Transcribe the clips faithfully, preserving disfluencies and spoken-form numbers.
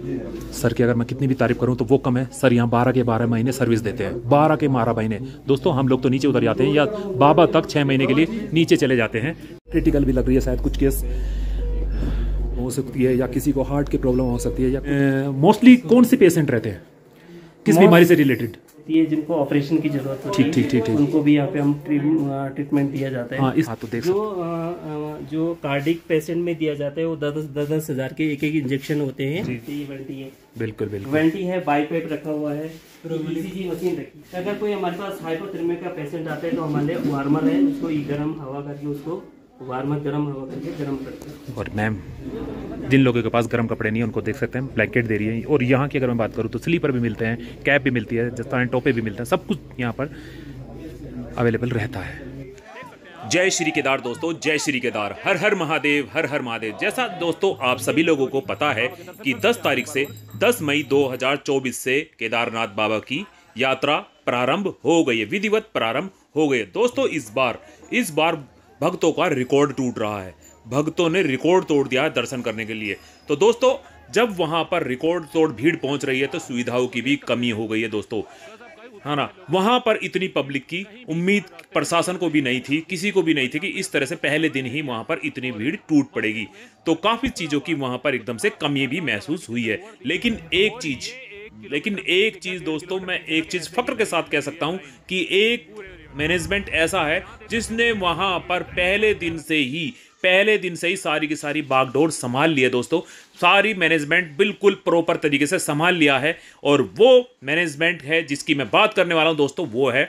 Sir की अगर मैं कितनी भी तारीफ करूं तो वो कम है। सर यहाँ बारह के बारह महीने सर्विस देते हैं, बारह के बारह महीने। दोस्तों हम लोग तो नीचे उतर जाते हैं या बाबा तक छः महीने के लिए नीचे चले जाते हैं। क्रिटिकल भी लग रही है, शायद कुछ केस हो सकती है या किसी को हार्ट की प्रॉब्लम हो सकती है या मोस्टली कौन से पेशेंट रहते हैं, किस बीमारी से रिलेटेड? ये जिनको ऑपरेशन की जरूरत होती है, ठीक ठीक ठीक उनको भी यहाँ पे हम ट्रीटमेंट दिया जाता है। हाँ, इस हाँ, तो देख जो आ, जो कार्डिक पेशेंट में दिया जाता है वो दस दस दस हजार के एक एक इंजेक्शन होते हैं। ये वेंटी है, बिल्कुल बिल्कुल वेंटी है, बाईपाइप रखा हुआ है, ईसीजी मशीन रखी। अगर कोई हमारे पास हाइपोथर्मिया का पेशेंट आता है तो हमारे वार्मर है, उसको गर्म हवा करके उसको वार्मर गर्म हवा करके गर्म करते हैं। और मैम जिन लोगों के पास गर्म कपड़े नहीं है उनको देख सकते हैं ब्लैंकेट दे रही है। और यहाँ की अगर मैं बात करूँ तो स्लीपर भी मिलते हैं, कैप भी मिलती है, जस्तान टोपे भी मिलते हैं, सब कुछ यहाँ पर अवेलेबल रहता है। जय श्री केदार दोस्तों, जय श्री केदार, हर हर महादेव, हर हर महादेव। जैसा दोस्तों आप सभी लोगों को पता है कि दस तारीख से दस मई दो हज़ार चौबीस से केदारनाथ बाबा की यात्रा प्रारंभ हो गई है, विधिवत प्रारंभ हो गई है। दोस्तों इस बार इस बार भक्तों का रिकॉर्ड टूट रहा है, भक्तों ने रिकॉर्ड तोड़ दिया है दर्शन करने के लिए। तो दोस्तों जब वहां पर रिकॉर्ड तोड़ भीड़ पहुंच रही है तो सुविधाओं की भी कमी हो गई है दोस्तों, है ना। वहां पर इतनी पब्लिक की उम्मीद प्रशासन को भी नहीं थी, किसी को भी नहीं थी कि इस तरह से पहले दिन ही वहां पर इतनी भीड़ टूट पड़ेगी। तो काफी चीजों की वहां पर एकदम से कमी भी महसूस हुई है। लेकिन एक चीज लेकिन एक चीज दोस्तों, मैं एक चीज फक्र के साथ कह सकता हूं कि एक मैनेजमेंट ऐसा है जिसने वहां पर पहले दिन से ही पहले दिन से ही सारी की सारी बागडोर संभाल ली है दोस्तों। सारी मैनेजमेंट बिल्कुल प्रॉपर तरीके से संभाल लिया है। और वो मैनेजमेंट है जिसकी मैं बात करने वाला हूं दोस्तों, वो है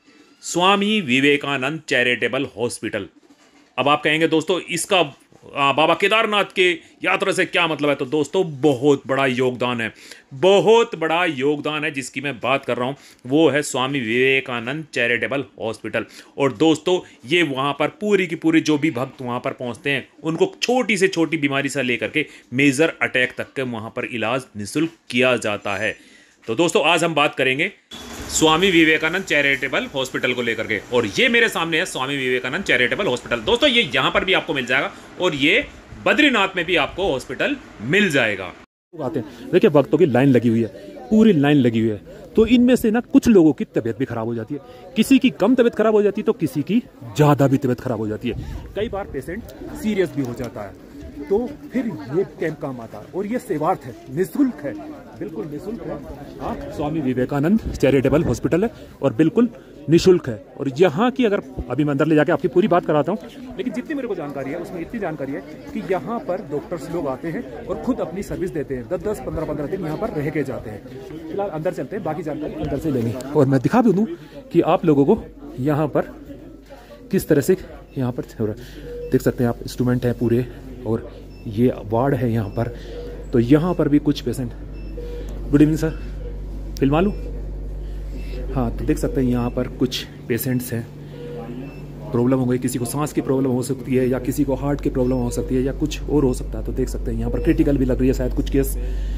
स्वामी विवेकानंद चैरिटेबल हॉस्पिटल। अब आप कहेंगे दोस्तों इसका आ, बाबा केदारनाथ के यात्रा से क्या मतलब है? तो दोस्तों बहुत बड़ा योगदान है, बहुत बड़ा योगदान है जिसकी मैं बात कर रहा हूँ, वो है स्वामी विवेकानंद चैरिटेबल हॉस्पिटल। और दोस्तों ये वहाँ पर पूरी की पूरी जो भी भक्त वहाँ पर पहुँचते हैं उनको छोटी से छोटी बीमारी से लेकर के मेजर अटैक तक के वहाँ पर इलाज निःशुल्क किया जाता है। तो दोस्तों आज हम बात करेंगे स्वामी विवेकानंद चैरिटेबल हॉस्पिटल को लेकर के। और ये मेरे सामने है स्वामी विवेकानंद चैरिटेबल हॉस्पिटल। दोस्तों ये यहाँ पर भी आपको मिल जाएगा और ये बद्रीनाथ में भी आपको हॉस्पिटल मिल जाएगा। आते हैं, देखिए भक्तों की लाइन लगी हुई है, पूरी लाइन लगी हुई है। तो इनमें से ना कुछ लोगों की तबीयत भी खराब हो जाती है, किसी की कम तबीयत खराब हो जाती है तो किसी की ज्यादा भी तबीयत खराब हो जाती है। कई बार पेशेंट सीरियस भी हो जाता है, तो फिर ये कैंप काम आता है। और ये सेवार्थ है, निःशुल्क है, बिल्कुल निःशुल्क है। हाँ, स्वामी विवेकानंद चैरिटेबल हॉस्पिटल है और बिल्कुल निःशुल्क है। और यहाँ की अगर अभी मैं अंदर ले जाके आपकी पूरी बात कराता हूँ, लेकिन जितनी मेरे को जानकारी है उसमें इतनी जानकारी है कि यहाँ पर डॉक्टर्स लोग आते हैं और खुद अपनी सर्विस देते हैं, दस दस पंद्रह पंद्रह दिन यहाँ पर रह के जाते हैं। फिलहाल अंदर चलते हैं, बाकी जानकारी अंदर से लेंगे और मैं दिखा भी दूँ कि आप लोगों को यहाँ पर किस तरह से यहाँ पर हो रहा है। देख सकते हैं आप, इंस्ट्रूमेंट है पूरे और ये वार्ड है यहाँ पर। तो यहाँ पर भी कुछ पेशेंट, गुड इवनिंग सर, फिल्मा लूँ? हाँ, तो देख सकते हैं यहाँ पर कुछ पेशेंट्स हैं, प्रॉब्लम हो गई, किसी को सांस की प्रॉब्लम हो सकती है या किसी को हार्ट की प्रॉब्लम हो सकती है या कुछ और हो सकता है। तो देख सकते हैं यहाँ पर क्रिटिकल भी लग रही है, शायद कुछ केस।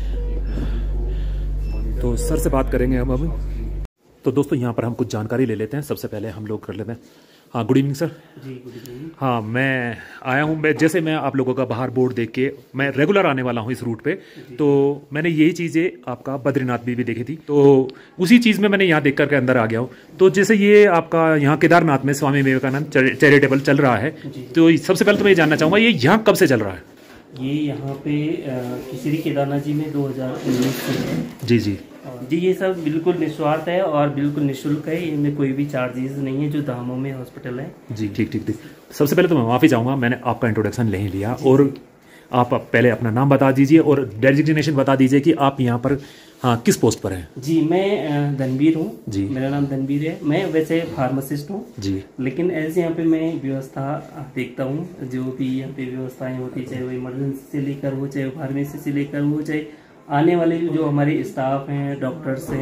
तो सर से बात करेंगे हम अभी। तो दोस्तों यहाँ पर हम कुछ जानकारी ले लेते हैं। सबसे पहले हम लोग कर लेते हैं, हाँ गुड इवनिंग सर। जी गुड इवनिंग। हाँ, मैं आया हूँ, मैं जैसे मैं आप लोगों का बाहर बोर्ड देख के, मैं रेगुलर आने वाला हूँ इस रूट पे, तो मैंने यही चीज़ें आपका बद्रीनाथ भी, भी देखी थी, तो उसी चीज़ में मैंने यहाँ देख करके अंदर आ गया हूँ। तो जैसे ये आपका यहाँ केदारनाथ में स्वामी विवेकानंद चैरिटेबल चल रहा है, तो सबसे पहले तो मैं ये जानना चाहूँगा ये यहाँ कब से चल रहा है? ये यहाँ पे श्री केदारनाथ जी में दो हज़ार उन्नीस से है। जी जी जी, ये सब बिल्कुल निस्वार्थ है और बिल्कुल निःशुल्क है, इनमें कोई भी चार्जेस नहीं है जो धामों में हॉस्पिटल है। जी ठीक ठीक ठीक। सबसे पहले तो मैं माफ़ी चाहूँगा, मैंने आपका इंट्रोडक्शन ले लिया, और आप पहले अपना नाम बता दीजिए और डेजिग्नेशन बता दीजिए कि आप यहाँ पर हाँ किस पोस्ट पर हैं? जी, मैं धनबीर हूँ जी, मेरा नाम धनबीर है। मैं वैसे फार्मासिस्ट हूँ जी, लेकिन ऐसे यहाँ पे मैं व्यवस्था देखता हूँ, जो भी यहाँ पे व्यवस्थाएं होती, चाहे वो इमरजेंसी से लेकर हो, चाहे फार्मेसी से लेकर हो, चाहे आने वाले जो हमारे स्टाफ हैं, डॉक्टर्स हैं,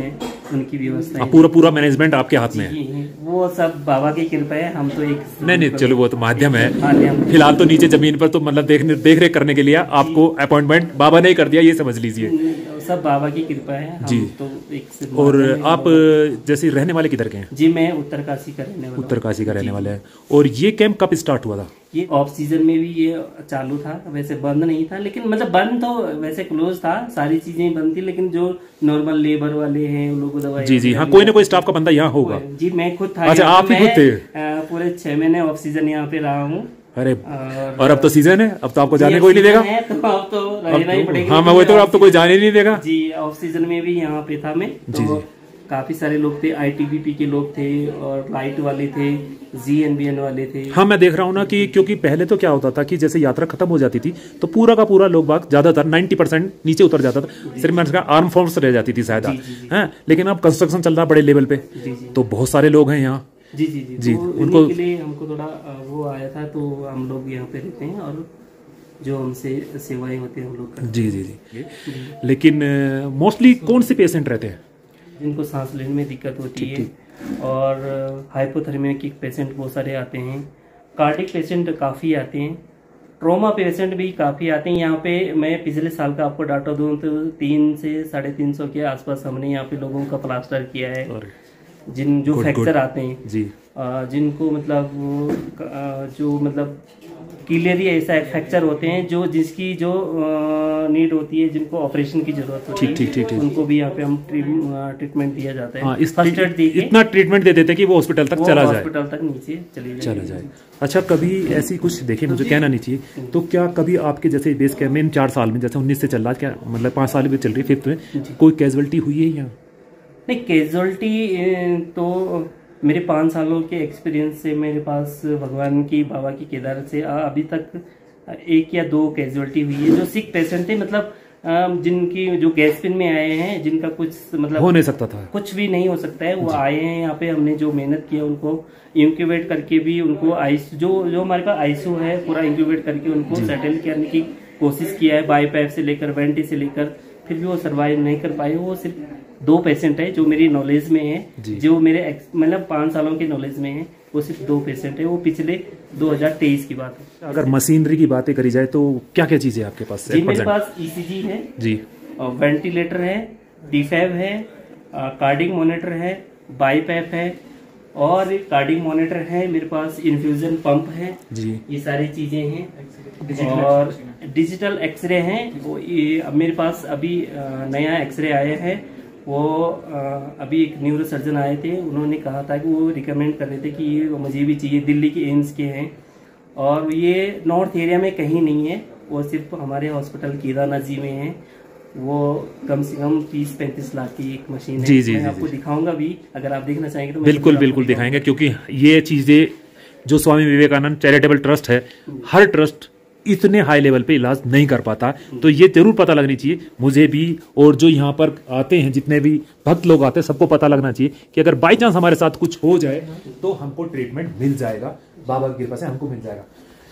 उनकी व्यवस्था, पूरा पूरा मैनेजमेंट आपके हाथ में है। वो सब बाबा की कृपा है, हम तो एक नहीं नहीं चलो वो तो माध्यम है, फिलहाल तो नीचे जमीन पर तो मतलब देख देख रेख करने के लिए आपको अपॉइंटमेंट बाबा ने ही कर दिया, ये समझ लीजिए, सब बाबा की कृपा है हम जी। तो एक और आप जैसे रहने वाले किधर के हैं? जी मैं उत्तरकाशी का रहने वाला, उत्तरकाशी का रहने वाले हैं। और ये कैंप कब स्टार्ट हुआ था? ये ऑफ सीजन में भी ये चालू था, वैसे बंद नहीं था, लेकिन मतलब बंद तो वैसे क्लोज था, सारी चीजें बंद थी, लेकिन जो नॉर्मल लेबर वाले हैं उन लोगों को दवाई, जी जी हाँ, कोई ना कोई स्टाफ का बंदा यहाँ होगा। जी मैं खुद था। अच्छा आप ही खुद थे? पूरे छह महीने ऑफ सीजन यहाँ पे रहा हूँ। अरे और अब तो सीजन है, अब तो आपको जाने कोई नहीं देगा, तो अब तो रहना ही पड़ेगा। हाँ मैं वही तो, अब तो कोई जाने नहीं देगा जी। ऑफ सीजन में भी यहाँ पे था मैं, तो काफी सारे लोग थे, आईटीबीपी के लोग थे और लाइट वाले थे, जीएनबीएन वाले थे। हाँ मैं देख रहा हूँ ना कि क्योंकि पहले तो क्या होता था कि जैसे यात्रा खत्म हो जाती थी तो पूरा का पूरा लोग बाग ज्यादातर नब्बे परसेंट नीचे उतर जाता था, सिर्फ मैंने कहा आर्म फोर्स रह जाती थी शायद, है लेकिन अब कंस्ट्रक्शन चल रहा बड़े लेवल पे, तो बहुत सारे लोग हैं यहाँ। जी जी जी, जी तो उनको के लिए हमको थोड़ा वो आया था, तो हम लोग यहाँ पे रहते हैं और जो हमसे सेवाएं होती है हम लोग करते जी जी जी। लेकिन मोस्टली कौन से पेशेंट रहते हैं? जिनको सांस लेने में दिक्कत होती है, और हाइपोथर्मिया के पेशेंट बहुत सारे आते हैं, कार्डिक पेशेंट काफ़ी आते हैं, ट्रोमा पेशेंट भी काफ़ी आते हैं। यहाँ पे मैं पिछले साल का आपको डाटा दूँ तो तीन से साढ़े तीन सौ के आसपास हमने यहाँ पे लोगों का प्लास्टर किया है, जिन जो फ्रैक्चर आते हैं जी, आ, जिनको मतलब वो आ, जो मतलब क्लियरली ऐसा फ्रैक्चर होते हैं जो जिसकी जो नीड होती है, जिनको ऑपरेशन की जरूरत होती है, ठीक ठीक ठीक, उनको भी यहाँ पे हम ट्रीटमेंट दिया जाता है। हाँ, इस फर्स्ट एड दी इतना ट्रीटमेंट दे देते हैं कि वो हॉस्पिटल तक चला जाए, हॉस्पिटल तक नीचे चली जाए चला जाए। अच्छा कभी ऐसी कुछ देखिए, मुझे कहना नहीं चाहिए, तो क्या कभी आपके जैसे बेस कैंप में इन चार साल में, जैसे उन्नीस से चल रहा है, क्या मतलब पाँच साल में चल रही है फिफ्थ में, कोई कैजुअलिटी हुई है यहाँ? नहीं कैजुअलिटी तो मेरे पाँच सालों के एक्सपीरियंस से मेरे पास भगवान की बाबा की केदार से अभी तक एक या दो कैजुअलिटी हुई है। जो सिक पेशेंट थे, मतलब जिनकी जो गैस पिन में आए हैं, जिनका कुछ मतलब हो नहीं सकता था, कुछ भी नहीं हो सकता है, वो आए हैं यहाँ पे, हमने जो मेहनत किया उनको इंक्यूबेट करके भी उनको आइस जो जो हमारे पास आईसीयू है पूरा इंक्यूबेट करके उनको सेटल करने की कोशिश किया है, बाई पाइप से लेकर वेंटी से लेकर, फिर भी वो सर्वाइव नहीं कर पाए। वो सिर्फ दो पेशेंट है जो मेरी नॉलेज में है, जो मेरे मतलब पाँच सालों के नॉलेज में है, वो सिर्फ दो पेशेंट है, वो पिछले दो हज़ार तेईस की बात है। अगर मशीनरी की बातें करी जाए तो क्या क्या चीजें आपके पास? जी मेरे पास ईसीजी है जी, वेंटिलेटर है, डीफैब है, कार्डिक मॉनिटर है, बाईपैप है, और कार्डिक मॉनिटर है मेरे पास, इन्फ्यूजन पंप है जी, ये सारी चीजें हैं, और डिजिटल एक्सरे हैं। वो ये अब मेरे पास अभी नया एक्सरे आया है, वो अभी एक न्यूरो सर्जन आए थे, उन्होंने कहा था कि वो रिकमेंड कर रहे थे कि ये मुझे भी चाहिए, दिल्ली के एम्स के हैं, और ये नॉर्थ एरिया में कहीं नहीं है, वो सिर्फ हमारे हॉस्पिटल केदारनाथ जी में है। वो कम से कम तीस पैंतीस लाख की एक मशीन है। जी जी मैं जी, आपको दिखाऊंगा भी, अगर आप देखना चाहेंगे तो बिल्कुल बिल्कुल दिखाएंगे, क्योंकि ये चीजें जो स्वामी विवेकानंद चैरिटेबल ट्रस्ट है, हर ट्रस्ट इतने हाई लेवल पे इलाज नहीं कर पाता, तो ये जरूर पता लगनी चाहिए मुझे भी, और जो यहाँ पर आते हैं जितने भी भक्त लोग आते हैं सबको पता लगना चाहिए कि अगर बाई चांस हमारे साथ कुछ हो जाए तो हमको ट्रीटमेंट मिल जाएगा, बाबा की कृपा से हमको मिल जाएगा।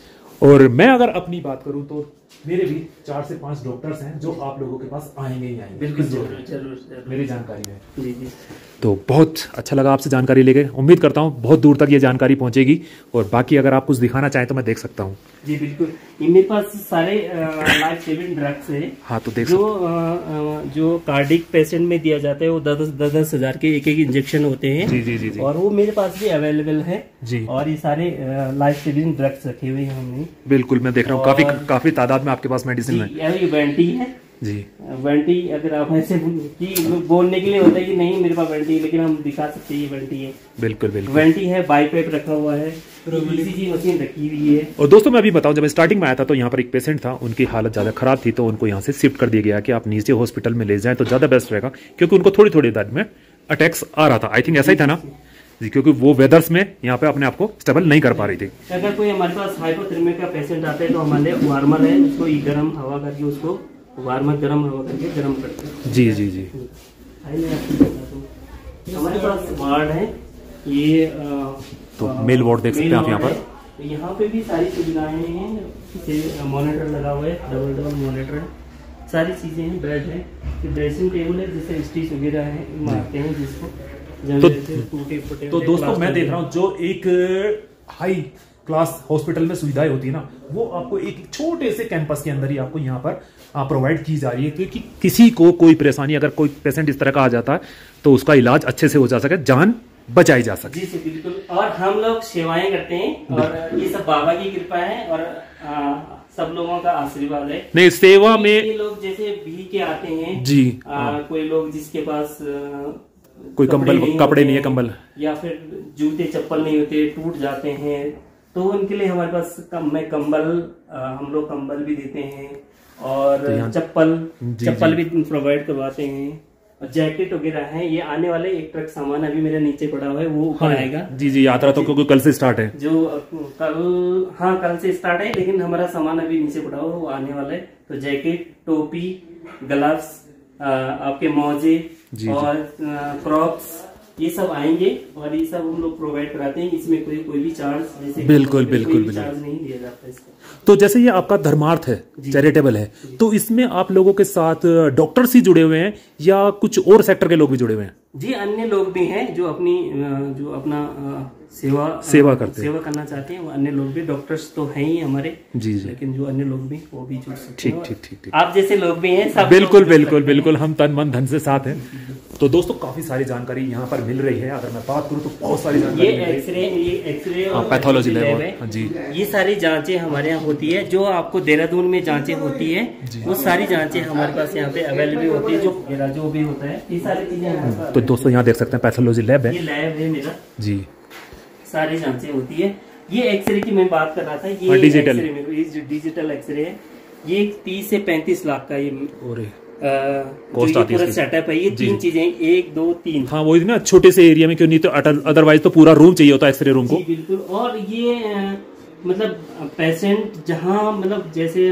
और मैं अगर अपनी बात करूं तो मेरे भी चार से पांच डॉक्टर्स हैं जो आप लोगों के पास आएंगे ही आएंगे, बिल्कुल जरूर जरूर मेरी जानकारी में। जी जी तो बहुत अच्छा लगा आपसे जानकारी लेके, उम्मीद करता हूँ बहुत दूर तक ये जानकारी पहुंचेगी, और बाकी अगर आप कुछ दिखाना चाहें तो मैं देख सकता हूँ। जी बिल्कुल, ये मेरे पास सारे लाइफ सेविंग ड्रग्स है। हाँ तो देख जो आ, जो कार्डिक पेशेंट में दिया जाता है वो दस दस दस हजार के एक एक इंजेक्शन होते हैं जी, जी, जी, जी। और वो मेरे पास भी अवेलेबल है जी, और ये सारे लाइफ सेविंग ड्रग्स रखे हुए हैं हमने। बिल्कुल मैं देख रहा हूँ काफी काफी तादाद में आपके पास मेडिसिन है। ये वेंटी है जी, वेंटी अगर आप ऐसे कि बोलने के लिए होता है कि नहीं मेरे पास वेंटी है, लेकिन हम दिखा सकते हैं ये वेंटी है। बिल्कुल बिल्कुल वेंटी है, बाईपैप रखा हुआ है, ईसीजी मशीन रखी हुई है। और दोस्तों मैं अभी बताऊं, जब स्टार्टिंग में आया था तो यहाँ पर एक पेशेंट था, उनकी हालत ज्यादा खराब थी, तो उनको यहाँ से शिफ्ट कर दिया गया कि आप नीचे हॉस्पिटल में ले जाएं तो ज्यादा बेस्ट रहेगा, क्योंकि उनको थोड़ी थोड़ी देर में अटैक्स आ रहा था। आई थिंक ऐसा ही था ना जी, क्योंकि वो वेदर्स में यहाँ पे अपने आप को स्टेबल नहीं कर पा रही थी। अगर कोई हमारे पास हाइपोथर्मिया का पेशेंट आता है तो हमारे वार्मर है, उसको गर्म हवा करके उसको वार्मर गर्म हवा करके गर्म करते हैं। जी जी जी हमारे पास वार्ड है ये, तो मेल वार्ड देख सकते हैं आप यहाँ पर। यहाँ पे भी सारी सुविधाएं हैं, मॉनिटर लगा हुआ है, डबल डबल मॉनिटर है, सारी चीजें हैं, बेड है। ड्रेसिंग टेबल है, जिससे स्टिच वगैरह है मारते हैं जिसको तो, टूटे फूटे। तो दोस्तों मैं देख रहा हूँ जो एक हाई क्लास हॉस्पिटल में सुविधाएं होती है ना, वो आपको एक छोटे से कैंपस के अंदर ही आपको यहाँ पर प्रोवाइड की जा रही है, क्योंकि किसी को कोई परेशानी, अगर कोई पेशेंट इस तरह का आ जाता है तो उसका इलाज अच्छे से हो जा सके, जान बचाई जा सके। जी जी बिल्कुल। और हम लोग सेवाएं करते हैं और ये सब बाबा की कृपा है और आ, सब लोगों का आशीर्वाद है। नहीं, सेवा में ये लोग जैसे भी के आते हैं जी, आ, कोई लोग जिसके पास आ, कोई कंबल कपड़े नहीं है, कंबल या फिर जूते चप्पल नहीं होते, टूट जाते हैं, तो उनके लिए हमारे पास कम में कंबल, हम लोग कंबल भी देते हैं और तो चप्पल चप्पल भी प्रोवाइड करवाते हैं और जैकेट वगैरह है। ये आने वाले एक ट्रक सामान अभी मेरे नीचे पड़ा हुआ है, वो ऊपर हाँ, आएगा। जी जी यात्रा तो क्योंकि कल से स्टार्ट है, जो कल हाँ कल से स्टार्ट है, लेकिन हमारा सामान अभी नीचे पड़ा हुआ है, वो आने वाला है। तो जैकेट, टोपी, ग्लव्स, आपके मोजे और क्रॉक्स, ये सब आएंगे और ये सब हम लोग प्रोवाइड कराते हैं। इसमें कोई कोई भी चार्ज जैसे बिल्कुल बिल्कुल भी चार्ज नहीं दिया जाता इसका। तो जैसे ये आपका धर्मार्थ है, चैरिटेबल है, तो इसमें आप लोगों के साथ डॉक्टर्स ही जुड़े हुए हैं या कुछ और सेक्टर के लोग भी जुड़े हुए हैं? जी, अन्य लोग भी हैं जो अपनी जो अपना सेवा सेवा करते सेवा करना चाहते हैं, वो अन्य लोग भी। डॉक्टर्स तो हैं ही हमारे जी जी, लेकिन जो अन्य लोग भी वो भी जुड़ सकते ठीक ठीक ठीक ठीक, आप जैसे लोग भी हैं सब। बिल्कुल बिल्कुल बिल्कुल, हम तन मन धन से साथ हैं। तो दोस्तों काफी सारी जानकारी यहाँ पर मिल रही है। अगर मैं बात करूँ तो बहुत सारी जानकारी, ये एक्सरे ये एक्सरे और पैथोलॉजी लैब है जी, ये सारी जांचें हमारे यहाँ होती है। जो आपको देहरादून में जांचें होती है वो सारी जांचें हमारे पास यहाँ पे अवेलेबल होती है। जो मेरा जो भी होता है ये सारी चीजें। तो दोस्तों यहाँ देख सकते हैं पैथोलॉजी लैब है, ये लैब है मेरा जी, सारी जांचें होती है। ये एक्सरे की मैं बात कर रहा था, ये डिजिटल डिजिटल एक्सरे है। ये तीस से पैंतीस लाख का ये कॉस्ट आती है, सेटअप है। ये तीन चीजें, एक दो तीन, हाँ वही ना, छोटे से एरिया में क्यों नहीं, तो अदरवाइज तो पूरा रूम चाहिए होता है एक्सरे रूम को। बिल्कुल। और ये मतलब पेशेंट जहाँ मतलब जैसे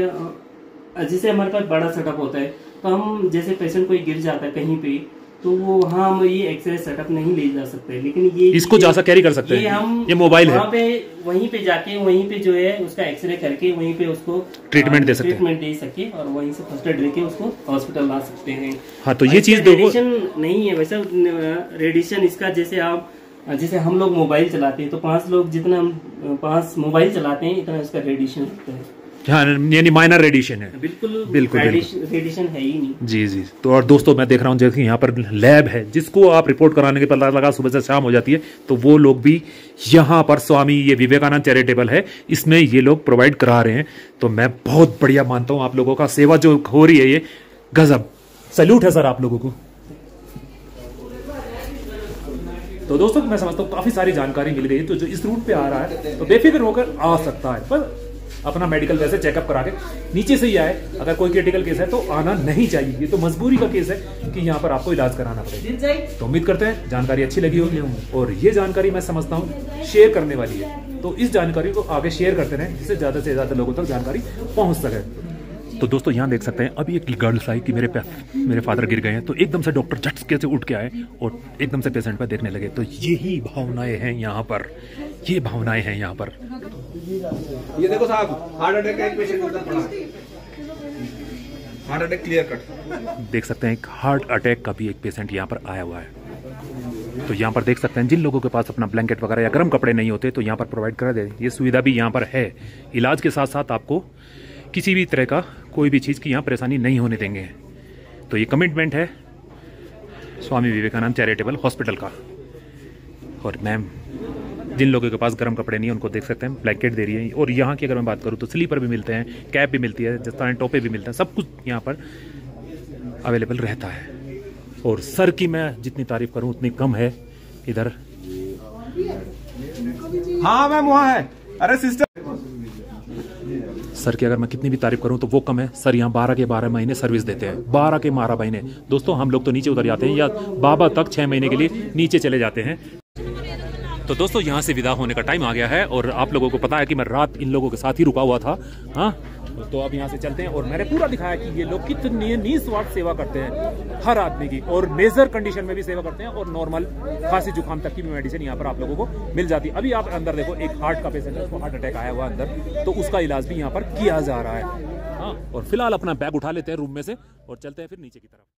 जैसे हमारे पास बड़ा सेटअप होता है, तो हम जैसे पेशेंट कोई गिर जाता है कहीं पे, तो वो हाँ हम ये एक्सरे सेटअप नहीं ले जा सकते, लेकिन ये इसको जा कैरी कर सकते हैं। ये हम ये मोबाइल है, वहाँ पे वहीं पे जाके वहीं पे जो है उसका एक्सरे करके वहीं पे उसको ट्रीटमेंट दे सकते हैं, ट्रीटमेंट दे सके और वहीं से फर्स्ट एड लेके उसको हॉस्पिटल ला सकते हैं। हाँ, तो ये चीज रेडिएशन नहीं है वैसे, रेडिएशन इसका जैसे आप जैसे हम लोग मोबाइल चलाते हैं तो पांच लोग जितना हम पांच मोबाइल चलाते हैं इतना इसका रेडिएशन होता है। हाँ, यानी माइनर रेडिएशन है। बिल्कुल बिल्कुल रेडिएशन है ही नहीं जी जी। तो और दोस्तों मैं देख रहा हूँ जैसे यहाँ पर लैब है, जिसको आप रिपोर्ट कराने के पता लगा सुबह से शाम हो जाती है, तो वो लोग भी यहाँ पर स्वामी ये विवेकानंद चैरिटेबल है, इसमें ये लोग प्रोवाइड करा रहे हैं। तो मैं बहुत बढ़िया मानता हूँ आप लोगों का, सेवा जो हो रही है ये गजब, सैल्यूट है सर आप लोगों को। तो दोस्तों मैं समझता हूँ काफी सारी जानकारी मिल गई। तो जो इस रूट पे आ रहा है तो बेफिक्र होकर आ सकता है, पर अपना मेडिकल वैसे चेकअप करा के नीचे से ही आए। अगर कोई क्रिटिकल केस है तो आना नहीं चाहिए, ये तो मजबूरी का केस है कि यहाँ पर आपको इलाज कराना पड़ेगा। तो उम्मीद करते हैं जानकारी अच्छी लगी होगी, और ये जानकारी मैं समझता हूँ शेयर करने वाली है, तो इस जानकारी को आगे शेयर करते रहें जिससे ज्यादा से ज्यादा लोगों तक जानकारी पहुंच सके। तो दोस्तों यहाँ देख सकते हैं अभी एक गर्ल्स आई कि मेरे पे मेरे फादर गिर गए हैं, तो एकदम से डॉक्टर झटके से उठ के आए और एकदम से पेशेंट पर देखने लगे। तो यही भावनाएं हैं यहाँ पर, ये भावनाएं हैं यहाँ पर। ये देखो साहब, हार्ट अटैक का एक पेशेंट उधर पड़ा, हार्ट अटैक क्लियर कट। देख सकते हैं एक हार्ट अटैक का भी एक पेशेंट यहाँ पर आया हुआ है। तो यहाँ पर देख सकते हैं जिन लोगों के पास अपना ब्लैंकेट वगैरह या गर्म कपड़े नहीं होते तो यहाँ पर प्रोवाइड करा दे, ये सुविधा भी यहाँ पर है। इलाज के साथ साथ आपको किसी भी तरह का कोई भी चीज़ की यहाँ परेशानी नहीं होने देंगे। तो ये कमिटमेंट है स्वामी विवेकानंद चैरिटेबल हॉस्पिटल का। और मैम जिन लोगों के पास गर्म कपड़े नहीं है उनको देख सकते हैं ब्लैंकेट दे रही है। और यहाँ की अगर मैं बात करूँ तो स्लीपर भी मिलते हैं, कैप भी मिलती है, जिस तरह टोपे भी मिलते हैं, सब कुछ यहाँ पर अवेलेबल रहता है। और सर की मैं जितनी तारीफ करूँ उतनी कम है इधर। हाँ मैम वहाँ है, अरे सिस्टर। सर की अगर मैं कितनी भी तारीफ करूं तो वो कम है। सर यहाँ बारह के बारह महीने सर्विस देते हैं, बारह के बारह महीने। दोस्तों हम लोग तो नीचे उतर जाते हैं या बाबा तक छह महीने के लिए नीचे चले जाते हैं। तो दोस्तों यहाँ से विदा होने का टाइम आ गया है, और आप लोगों को पता है कि मैं रात इन लोगों के साथ ही रुका हुआ था। हाँ, तो अब यहाँ से चलते हैं। और मैंने पूरा दिखाया कि ये लोग कितनी निस्वार्थ सेवा करते हैं हर आदमी की, और मेजर कंडीशन में भी सेवा करते हैं, और नॉर्मल खांसी जुकाम तक की भी मेडिसिन यहाँ पर आप लोगों को मिल जाती है। अभी आप अंदर देखो, एक हार्ट का पेशेंट है, उसको हार्ट अटैक आया हुआ अंदर, तो उसका इलाज भी यहाँ पर किया जा रहा है। हाँ, और फिलहाल अपना बैग उठा लेते हैं रूम में से और चलते हैं फिर नीचे की तरफ।